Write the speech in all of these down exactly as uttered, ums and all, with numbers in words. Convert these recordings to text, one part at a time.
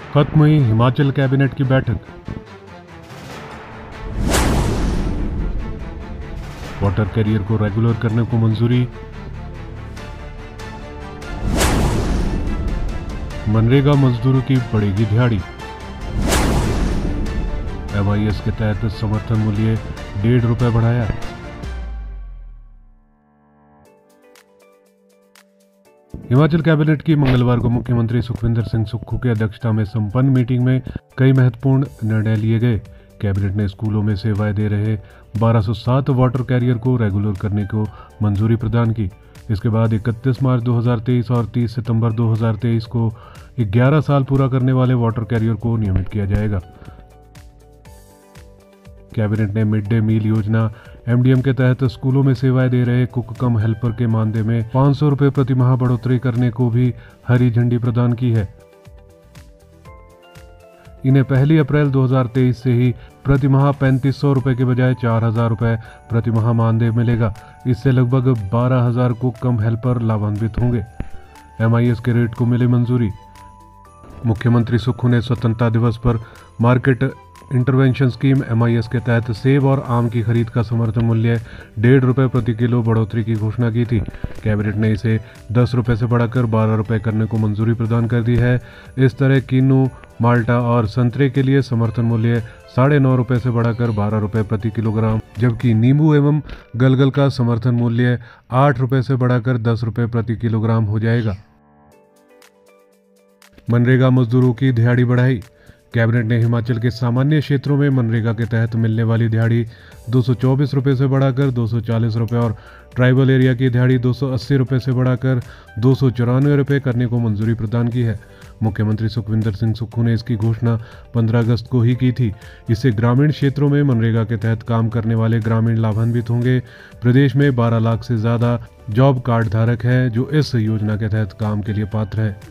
खत्म हुई हिमाचल कैबिनेट की बैठक। वाटर कैरियर को रेगुलर करने को मंजूरी। मनरेगा मजदूरों की बढ़ेगी दिहाड़ी। एम आई एस के तहत समर्थन मूल्य डेढ़ रुपए बढ़ाया। हिमाचल कैबिनेट की मंगलवार को मुख्यमंत्री सुखविंदर सिंह सुक्खू की अध्यक्षता में संपन्न मीटिंग में कई महत्वपूर्ण निर्णय लिए गए। कैबिनेट ने स्कूलों में सेवाएं दे रहे बारह सौ सात वाटर कैरियर को रेगुलर करने को मंजूरी प्रदान की। इसके बाद इकतीस मार्च दो हज़ार तेईस और तीस सितंबर दो हज़ार तेईस को ग्यारह साल पूरा करने वाले वाटर कैरियर को नियमित किया जाएगा। कैबिनेट ने मिड डे मील योजना एम डी एम के तहत स्कूलों में सेवाएं दे रहे कुक कम हेल्पर के मानदेय में पाँच सौ रुपये प्रति माह बढ़ोतरी करने को भी हरी झंडी प्रदान की है। इन्हें पहली अप्रैल दो हज़ार तेईस से ही प्रति माह पैंतीस सौ रुपये के बजाय चार हजार रुपये प्रति माह मानदेय मिलेगा। इससे लगभग बारह हजार कुक कम हेल्पर लाभान्वित होंगे। एम आई एस के रेट को मिली मंजूरी। मुख्यमंत्री सुक्खू ने स्वतंत्रता दिवस पर market intervention scheme M I S के तहत सेब और आम की खरीद का समर्थन मूल्य डेढ़ रुपये प्रति किलो बढ़ोतरी की घोषणा की थी। कैबिनेट ने इसे दस रुपये से बढ़ाकर बारह रुपये करने को मंजूरी प्रदान कर दी है। इस तरह किन्नू, माल्टा और संतरे के लिए समर्थन मूल्य साढ़े नौ रुपये से बढ़ाकर बारह रुपये प्रति किलोग्राम, जबकि नींबू एवं गलगल का समर्थन मूल्य आठ रुपये से बढ़ाकर दस रुपये प्रति किलोग्राम हो जाएगा। मनरेगा मजदूरों की दिहाड़ी बढ़ाई। कैबिनेट ने हिमाचल के सामान्य क्षेत्रों में मनरेगा के तहत मिलने वाली दिहाड़ी दो सौ चौबीस रुपये से बढ़ाकर दो सौ चालीस रुपये और ट्राइबल एरिया की दिहाड़ी दो सौ अस्सी रुपये से बढ़ाकर दो सौ चौरानवे रुपये करने को मंजूरी प्रदान की है। मुख्यमंत्री सुखविंदर सिंह सुक्खू ने इसकी घोषणा पंद्रह अगस्त को ही की थी। इससे ग्रामीण क्षेत्रों में मनरेगा के तहत काम करने वाले ग्रामीण लाभान्वित होंगे। प्रदेश में बारह लाख से ज्यादा जॉब कार्ड धारक हैं जो इस योजना के तहत काम के लिए पात्र हैं।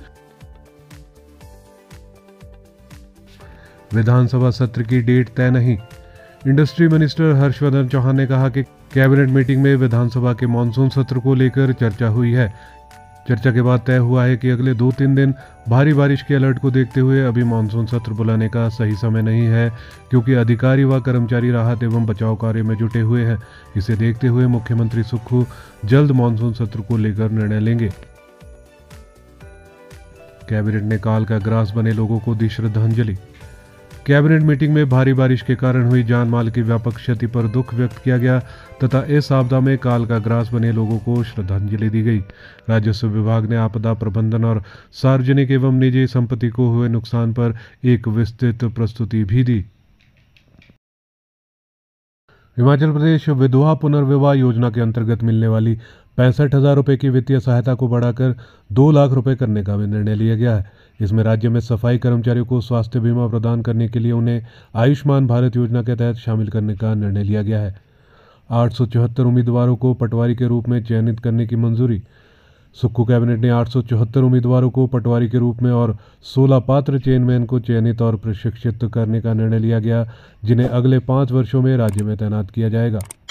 विधानसभा सत्र की डेट तय नहीं। इंडस्ट्री मिनिस्टर हर्षवर्धन चौहान ने कहा कि कैबिनेट मीटिंग में विधानसभा के मानसून सत्र को लेकर चर्चा हुई है। चर्चा के बाद तय हुआ है कि अगले दो तीन दिन भारी बारिश के अलर्ट को देखते हुए अभी मानसून सत्र बुलाने का सही समय नहीं है, क्योंकि अधिकारी व कर्मचारी राहत एवं बचाव कार्य में जुटे हुए हैं। इसे देखते हुए मुख्यमंत्री सुक्खू जल्द मानसून सत्र को लेकर निर्णय लेंगे। कैबिनेट ने काल का ग्रास बने लोगों को दी श्रद्धांजलि। कैबिनेट मीटिंग में भारी बारिश के कारण हुई जान माल की व्यापक क्षति पर दुख व्यक्त किया गया तथा इस आपदा में काल का ग्रास बने लोगों को श्रद्धांजलि दी गई। राजस्व विभाग ने आपदा प्रबंधन और सार्वजनिक एवं निजी संपत्ति को हुए नुकसान पर एक विस्तृत प्रस्तुति भी दी। हिमाचल प्रदेश विधवा पुनर्विवाह योजना के अंतर्गत मिलने वाली पैंसठ हजार रुपये की वित्तीय सहायता को बढ़ाकर दो लाख रुपए करने का भी निर्णय लिया गया है। इसमें राज्य में सफाई कर्मचारियों को स्वास्थ्य बीमा प्रदान करने के लिए उन्हें आयुष्मान भारत योजना के तहत शामिल करने का निर्णय लिया गया है। आठ सौ चौहत्तर उम्मीदवारों को पटवारी के रूप में चयनित करने की मंजूरी। सुक्खू कैबिनेट ने आठ सौ चौहत्तर उम्मीदवारों को पटवारी के रूप में और सोलह पात्र चेयरमैन को चयनित और प्रशिक्षित करने का निर्णय लिया गया, जिन्हें अगले पाँच वर्षों में राज्य में तैनात किया जाएगा।